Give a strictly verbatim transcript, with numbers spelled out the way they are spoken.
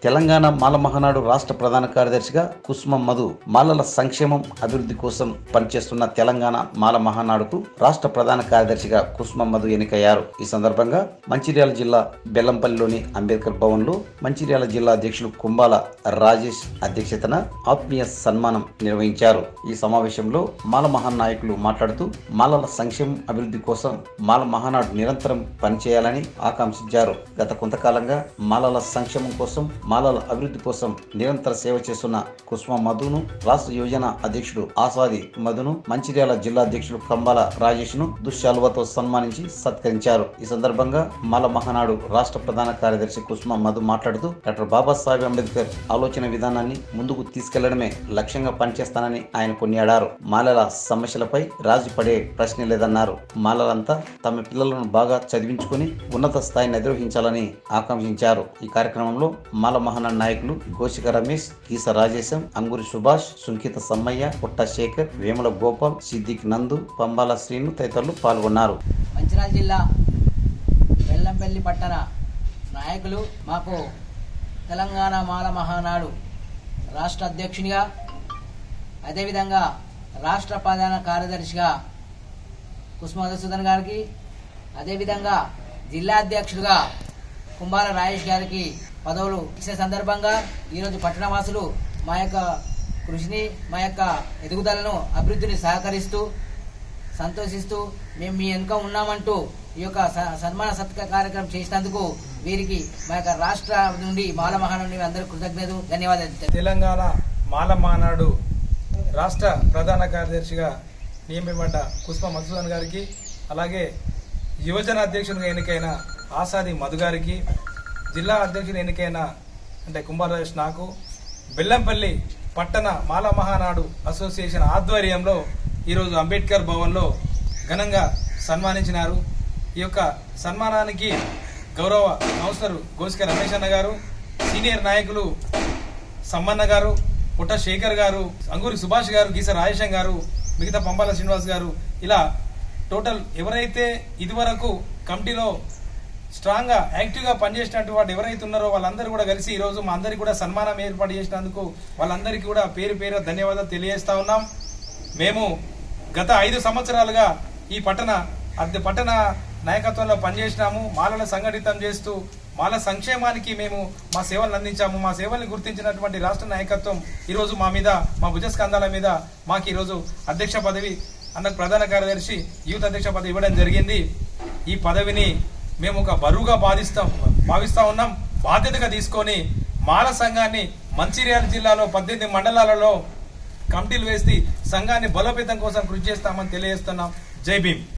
తెలంగాణ మాల మహానాడు రాష్ట్ర ప్రధాన కార్యదర్శిగా కుస్మ మధు మాలల సంక్షేమం అభివృద్ధి కోసం పనిచేస్తున్న తెలంగాణ మాల మహానాడుకు రాష్ట్ర ప్రధాన కార్యదర్శిగా కుస్మ మధు ఎన్నికయ్యారు. ఈ సందర్భంగా మంచిర్యాల జిల్లా బెల్లంపల్లిలోని అంబేద్కర్ భవన్ లో మంచిర్యాల జిల్లా అధ్యక్షులు కుంబాల రాజేష్ అధ్యక్షతన ఆత్మీయ సన్మానం నిర్వహించారు. ఈ సమావేశంలో మాల మహానాయకులు మాట్లాడుతూ మాలల సంక్షేమం అభివృద్ధి కోసం మాల మహానాడు నిరంతరం పనిచేయాలని ఆకాంక్షించారు. గత కొంతకాలంగా మాలల సంక్షేమం కోసం మాలల అభివృద్ధి కోసం నిరంతర సేవ చేస్తున్న కుస్మ మధును రాష్ట్ర యోజన అధ్యక్షుడు ఆసాది మధును మంచిర్యాల జిల్లా అధ్యక్షుడు కంబాల రాజేష్ ను దుశ్శాలువతో సన్మానించి సత్కరించారు. ఈ సందర్భంగా మాల మహానాడు రాష్ట్ర ప్రధాన కార్యదర్శి కుస్మ మధు మాట్లాడుతూ డాక్టర్ బాబాసాహెబ్ అంబేద్కర్ ఆలోచన విధానాన్ని ముందుకు తీసుకెళ్లడమే లక్ష్యంగా పనిచేస్తానని ఆయన కొనియాడారు. మాలల సమస్యలపై రాజీ పడే ప్రశ్నే లేదన్నారు. మాలలంతా తమ పిల్లలను బాగా చదివించుకుని ఉన్నత స్థాయిని అధిరోహించాలని ఆకాంక్షించారు. ఈ కార్యక్రమంలో మాల మహానాడు నాయకులు గోషిక రమేష్, కీస రాజేశం, అంగురి సుభాష్, సుంకిత సమ్మయ్య, పుట్ట శేఖర్, వేముల గోపాల్, సిద్దిక్ నందు, పంబాల శ్రీను తదితరులు పాల్గొన్నారు. మంచిర్యాల జిల్లా బెల్లంపల్లి పట్టణ నాయకులు మాకు తెలంగాణ మాల మహానాడు రాష్ట్ర అధ్యక్షునిగా, అదేవిధంగా రాష్ట్ర ప్రధాన కార్యదర్శిగా కుస్మ మధుసూదన్ గారికి, అదేవిధంగా జిల్లా అధ్యక్షుడిగా కుంబాల రాజేష్ గారికి పదవులు ఇచ్చే సందర్భంగా ఈరోజు పట్టణవాసులు మా యొక్క కృషిని, మా యొక్క ఎదుగుదలను, అభివృద్ధిని సహకరిస్తూ సంతోషిస్తూ మేము మీ వెనుక ఉన్నామంటూ ఈ యొక్క సన్మాన సత్కార కార్యక్రమం చేసినందుకు వీరికి మా యొక్క రాష్ట్ర నుండి మాల మహానాడు అందరూ కృతజ్ఞతలు, ధన్యవాదాలు. తెలంగాణ మాల మహానాడు రాష్ట్ర ప్రధాన కార్యదర్శిగా నియమింపబడ్డ కుస్మ మధుసూదన్ గారికి, అలాగే యువజన అధ్యక్షునిగా ఎన్నికైన ఆసాది మధు గారికి, జిల్లా అధ్యక్షుని ఎన్నికైన అంటే కుంభరాజేష్ నాకు, బెల్లంపల్లి పట్టణ మాల మహానాడు అసోసియేషన్ ఆధ్వర్యంలో ఈరోజు అంబేద్కర్ భవన్లో ఘనంగా సన్మానించినారు. ఈ యొక్క సన్మానానికి గౌరవ కౌన్సిలర్ గోషిక రమేష్ అన్న గారు, సీనియర్ నాయకులు సమ్మన్న గారు, పుట్ట శేఖర్ గారు, అంగూరి సుభాష్ గారు, గీస రాజేశం గారు, మిగతా పంబాల శ్రీనివాస్ గారు, ఇలా టోటల్ ఎవరైతే ఇదివరకు కమిటీలో స్ట్రాంగ్ గా యాక్టివ్ గా పనిచేసినట్టు వాడు ఎవరైతే ఉన్నారో వాళ్ళందరూ కూడా కలిసి ఈ రోజు మా అందరికి కూడా సన్మానం ఏర్పాటు చేసినందుకు వాళ్ళందరికీ కూడా పేరు పేరు ధన్యవాదాలు తెలియజేస్తా ఉన్నాం. మేము గత ఐదు సంవత్సరాలుగా ఈ పట్టణ అద్దె పట్టణ నాయకత్వంలో పనిచేసినాము. మాలలను సంఘటితం చేస్తూ మాల సంక్షేమానికి మేము మా సేవలను అందించాము. మా సేవల్ని గుర్తించినటువంటి రాష్ట్ర నాయకత్వం ఈరోజు మా మీద, మా భుజస్కంధాల మీద మాకు ఈరోజు అధ్యక్ష పదవి, అన్న ప్రధాన కార్యదర్శి యూత్ అధ్యక్ష పదవి ఇవ్వడం జరిగింది. ఈ పదవిని మేము ఒక బరువుగా బాధిస్తాం భావిస్తా ఉన్నాం. బాధ్యతగా తీసుకొని మాల సంఘాన్ని మంచిర్యాల జిల్లాలో పద్దెనిమిది మండలాలలో కమిటీలు వేసి సంఘాన్ని బలోపేతం కోసం కృషి చేస్తామని తెలియజేస్తున్నాం. జై భీమ్.